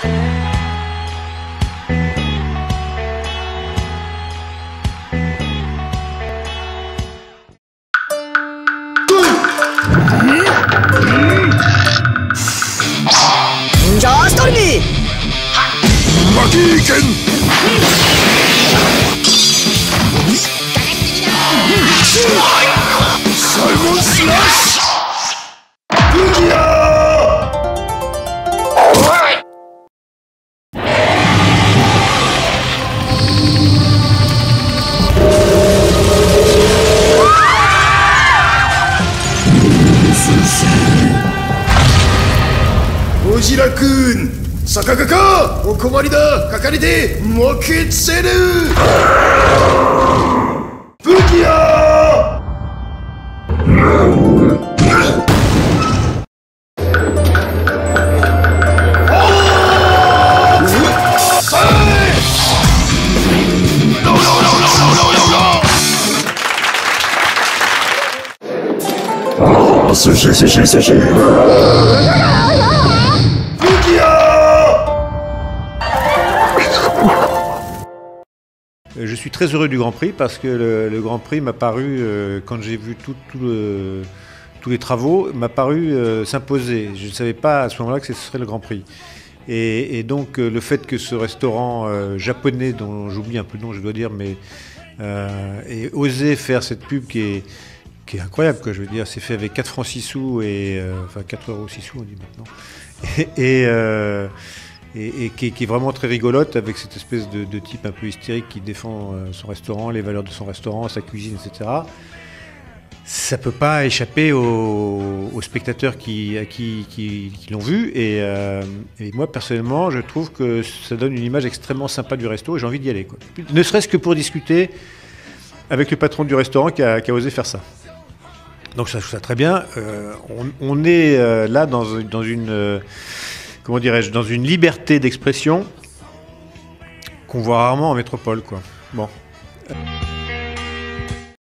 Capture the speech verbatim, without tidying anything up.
Ninja Stormy! Makiken! Salmon Slash! Bugia! Ojira-kun! Sakakaka! Okomari da! Kakarete! Moketseru! Bugia! Sushi, sushi, sushi. Je suis très heureux du Grand Prix parce que le, le Grand Prix m'a paru, euh, quand j'ai vu tout, tout le, tous les travaux, m'a paru euh, s'imposer. Je ne savais pas à ce moment-là que ce serait le Grand Prix. Et, et donc euh, le fait que ce restaurant euh, japonais, dont j'oublie un peu le nom, je dois dire, mais euh, ait osé faire cette pub qui est, qui est incroyable, quoi, je veux dire, c'est fait avec quatre francs six sous, et, euh, enfin quatre euros six sous on dit maintenant. Et, et euh, Et, et qui, qui est vraiment très rigolote, avec cette espèce de, de type un peu hystérique qui défend euh, son restaurant, les valeurs de son restaurant, sa cuisine, et cetera. Ça ne peut pas échapper aux, aux spectateurs qui, qui, qui, qui l'ont vu. Et, euh, et moi, personnellement, je trouve que ça donne une image extrêmement sympa du resto et j'ai envie d'y aller, quoi. Ne serait-ce que pour discuter avec le patron du restaurant qui a, qui a osé faire ça. Donc ça, je trouve ça très bien. Euh, on, on est euh, là dans, dans une... Euh, comment dirais-je, dans une liberté d'expression qu'on voit rarement en métropole, quoi. Bon.